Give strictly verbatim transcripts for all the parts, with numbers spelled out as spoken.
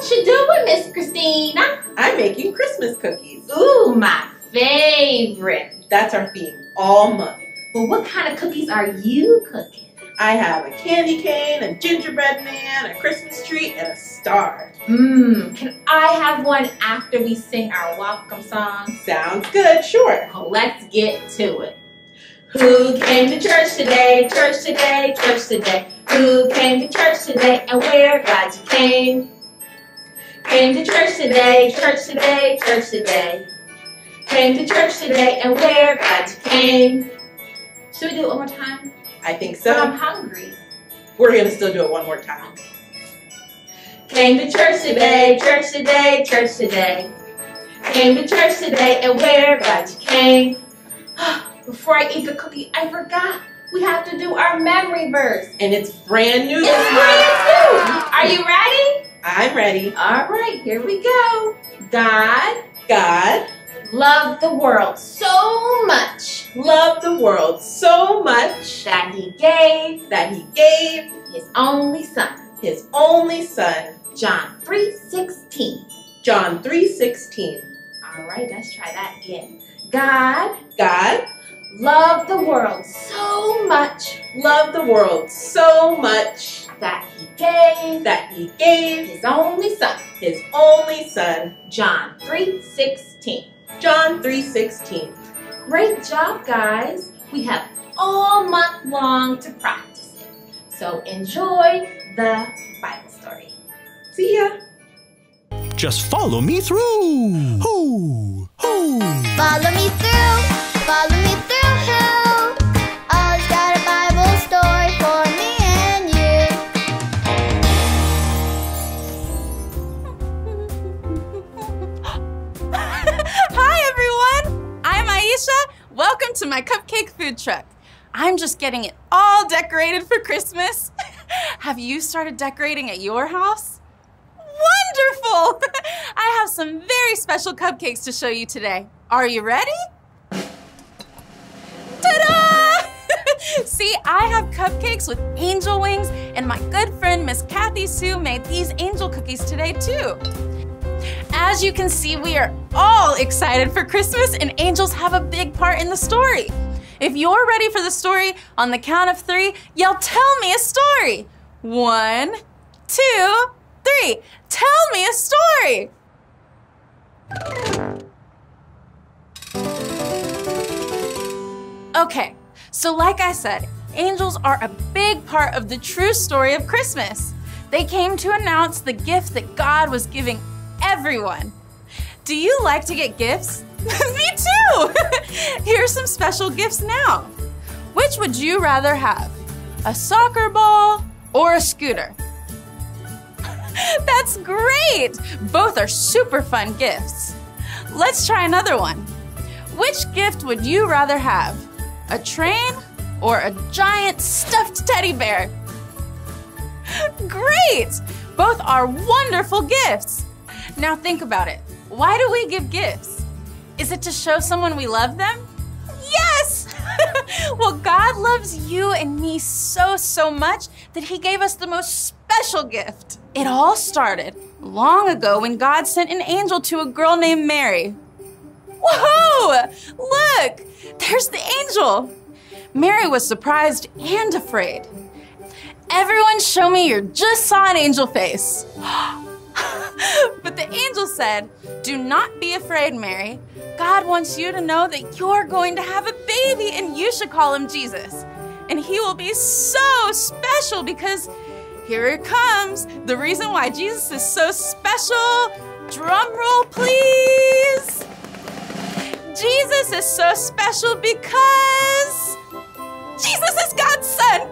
What you doing, Miss Christina? I'm making Christmas cookies. Ooh, my favorite. That's our theme all month. Well, what kind of cookies are you cooking? I have a candy cane, a gingerbread man, a Christmas tree, and a star. Mmm, can I have one after we sing our welcome song? Sounds good, sure. Well, let's get to it. Who came to church today, church today, church today? Who came to church today and we're glad you came? Came to church today, church today, church today. Came to church today and we're glad you came. Should we do it one more time? I think But I'm so. hungry. We're going to still do it one more time. Came to church today, church today, church today. Came to church today and we're glad you came. Before I eat the cookie, I forgot. We have to do our memory verse. And it's brand new It's this brand month. new. Are you ready? I'm ready. All right, here we go. God God loved the world so much loved the world so much that he gave that he gave his only son. his only son. John three sixteen. John three sixteen. All right, let's try that again. God God loved the world so much loved the world so much that he gave that he gave his only son. his only son. John three sixteen. John three sixteen. Great job, guys. We have all month long to practice it. So enjoy the Bible story. See ya. Just follow me through. Hoo, hoo. Follow me through, follow me through, who? Always got a Bible story for me and you. Hi everyone! I'm Aisha. Welcome to my cupcake food truck. I'm just getting it all decorated for Christmas. Have you started decorating at your house? Wonderful! I have some very special cupcakes to show you today. Are you ready? Ta-da! See, I have cupcakes with angel wings, and my good friend Miss Kathy Sue made these angel cookies today too. As you can see, we are all excited for Christmas, and angels have a big part in the story. If you're ready for the story, on the count of three, yell, "Tell me a story." One, two, three. Tell me a story. Okay, so like I said, angels are a big part of the true story of Christmas. They came to announce the gift that God was giving everyone. Do you like to get gifts? Me too! Here's some special gifts now. Which would you rather have? A soccer ball or a scooter? That's great! Both are super fun gifts. Let's try another one. Which gift would you rather have? A train or a giant stuffed teddy bear? Great! Both are wonderful gifts. Now think about it. Why do we give gifts? Is it to show someone we love them? Yes! Well, God loves you and me so, so much that he gave us the most special gift. It all started long ago when God sent an angel to a girl named Mary. Whoa! Look! There's the angel. Mary was surprised and afraid. Everyone show me your just saw an angel face. But the angel said, "Do not be afraid, Mary. God wants you to know that you're going to have a baby and you should call him Jesus. And he will be so special because here it comes. The reason why Jesus is so special. Drum roll, please. Jesus is so special because Jesus is God's son."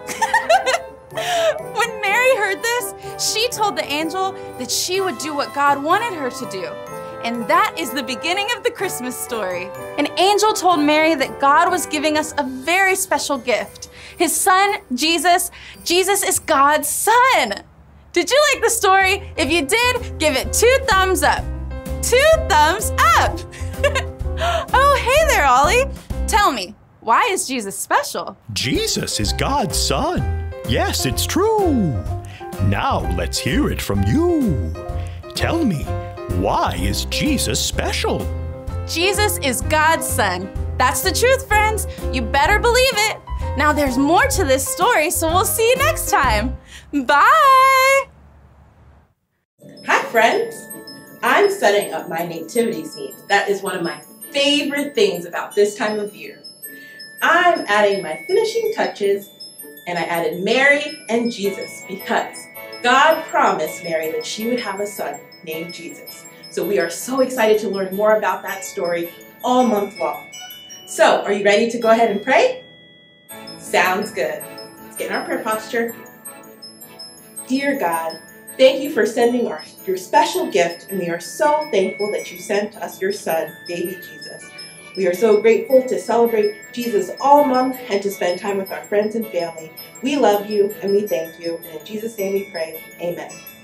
When Mary heard this, she told the angel that she would do what God wanted her to do. And that is the beginning of the Christmas story. An angel told Mary that God was giving us a very special gift. His son, Jesus. Jesus is God's son. Did you like the story? If you did, give it two thumbs up. Two thumbs up. Oh, hey there, Ollie. Tell me, why is Jesus special? Jesus is God's son. Yes, it's true. Now let's hear it from you. Tell me, why is Jesus special? Jesus is God's son. That's the truth, friends. You better believe it. Now there's more to this story, so we'll see you next time. Bye! Hi, friends. I'm setting up my nativity scene. That is one of my favorite things about this time of year. I'm adding my finishing touches, and I added Mary and Jesus because God promised Mary that she would have a son named Jesus. So we are so excited to learn more about that story all month long. So, are you ready to go ahead and pray? Sounds good. Let's get in our prayer posture. Dear God, thank you for sending our, your special gift, and we are so thankful that you sent us your son, baby Jesus. We are so grateful to celebrate Jesus all month and to spend time with our friends and family. We love you and we thank you. And in Jesus' name we pray, amen.